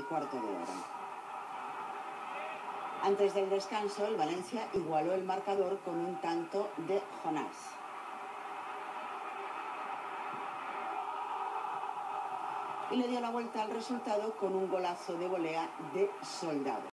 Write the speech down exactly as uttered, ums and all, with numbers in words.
cuarto de hora. Antes del descanso, el Valencia igualó el marcador con un tanto de Jonás. Y le dio la vuelta al resultado con un golazo de volea de Soldado.